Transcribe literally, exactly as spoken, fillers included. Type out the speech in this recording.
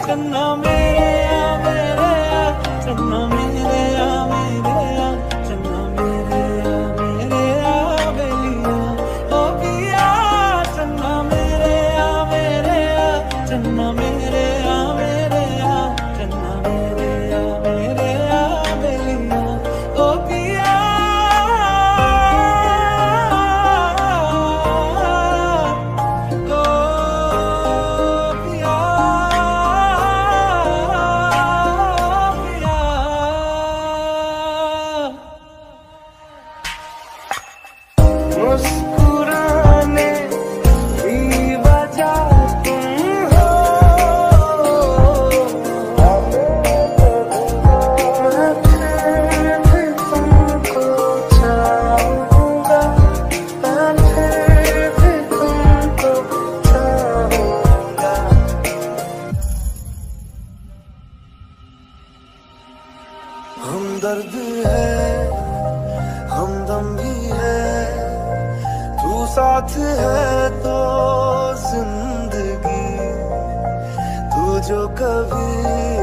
चन्ना मेरे आ मेरे आ चन्ना मेरे आ मेरे आ चन्ना मेरे आ मेरे आ बेलिया ओ पिया चन्ना मेरे आ मेरे आ चन्ना मेरे आ मेरे आ चन्ना मेरे आ मेरे आ बेलिया ओ पिया मुस्कुराने की वजह तुम हो, मैं फिर भी तुमको चाहूँगा, मैं फिर भी तुमको चाहूँगा। हमदर्द है हमदम भी है, तू साथ है तो जिंदगी, तू जो कभी